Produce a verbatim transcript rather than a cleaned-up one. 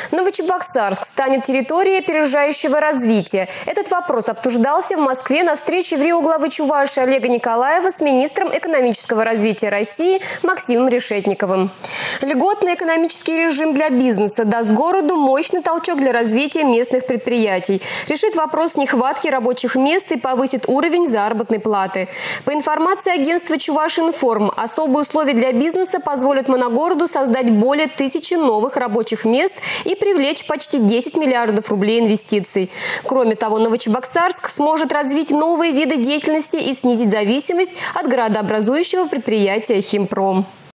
Новочебоксарск станет территорией опережающего развития. Этот вопрос обсуждался в Москве на встрече в Рио главы Чувашии Олега Николаева с министром экономического развития России Максимом Решетниковым. Льготный экономический режим для бизнеса даст городу мощный толчок для развития местных предприятий, решит вопрос нехватки рабочих мест и повысит уровень заработной платы. По информации агентства Чувашинформ, особые условия для бизнеса позволят моногороду создать более тысячи новых рабочих мест и привлечь почти десять миллиардов рублей инвестиций. Кроме того, Новочебоксарск сможет развить новые виды деятельности и снизить зависимость от градообразующего предприятия «Химпром».